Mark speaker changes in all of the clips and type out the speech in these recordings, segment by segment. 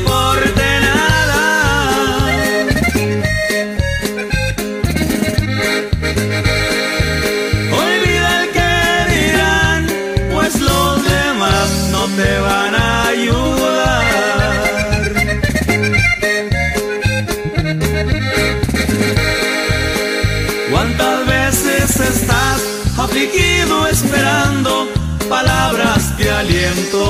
Speaker 1: importe nada. Olvida el que dirán, pues los demás no te van a ayudar. ¿Cuántas veces estás afligido esperando palabras de aliento?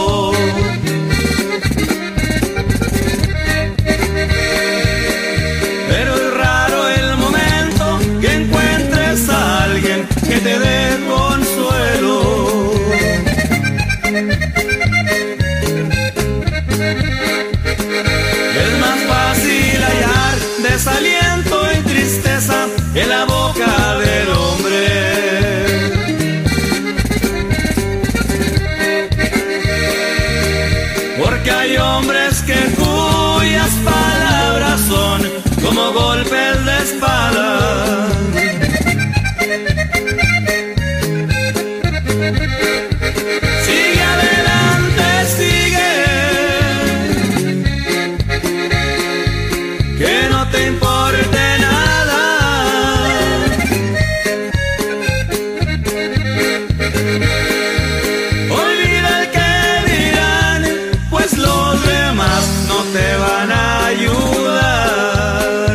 Speaker 1: Pero es raro el momento que encuentres a alguien que te dé consuelo. Es más fácil hallar desaliento y tristeza en la boca del hombre. Porque hay hombres cuyas palabras son como golpes de espada. Sigue adelante, sigue, que no te importe nada. Olvida el que dirán, pues los demás no te van a ayudar.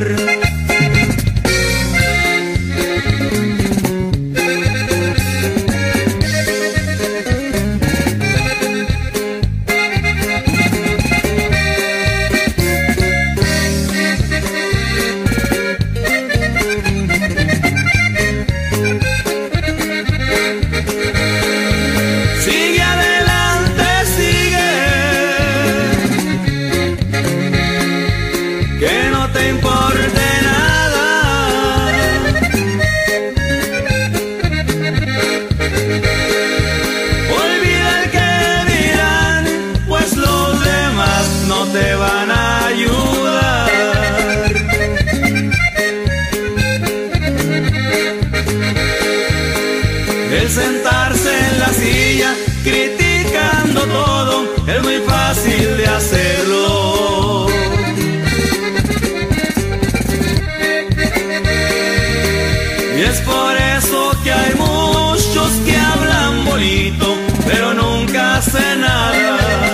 Speaker 1: Sigue adelante, sigue, que no te importe nada. Olvida el que dirán, pues los demás no te van a ayudar. El sentarse en la silla criticando todo es muy fácil de hacerlo. Y es por eso que hay muchos que hablan bonito, pero nunca hacen nada.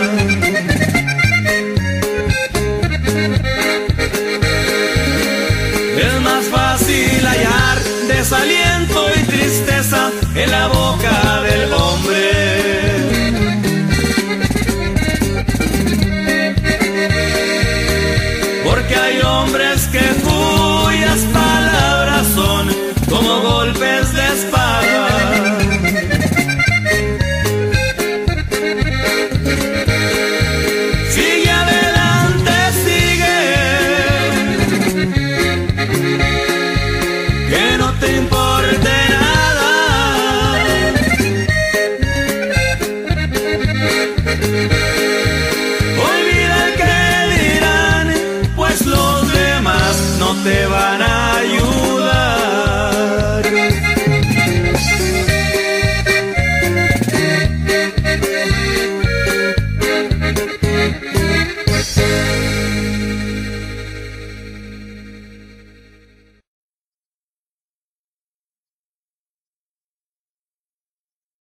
Speaker 1: Es más fácil hallar desaliento y tristeza en la boca del hombre. Porque hay hombres que